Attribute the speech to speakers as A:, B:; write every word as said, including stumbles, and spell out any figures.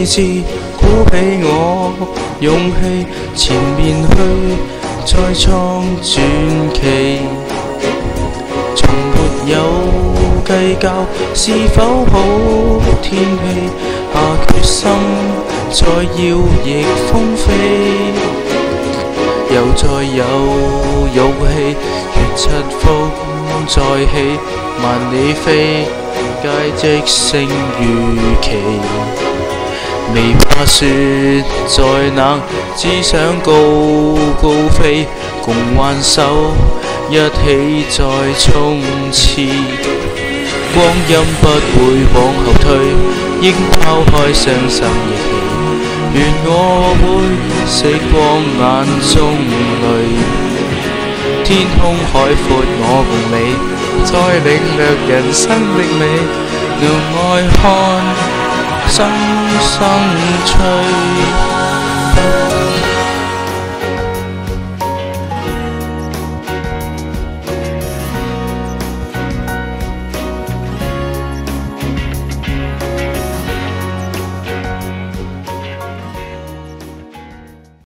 A: 意志鼓起我勇氣，前面去再創傳奇。從沒有計較是否好天氣，下決心再要逆風飛。又再有勇氣，如疾風再起，萬里飛，皆即勝預期。未怕雪再冷，只想高高飛，共挽手一起再衝刺。光陰不會往後退，應拋開傷心亦氣。願我會食光眼中淚，天空海闊我共你，再領略人生的美，讓愛看生生趣。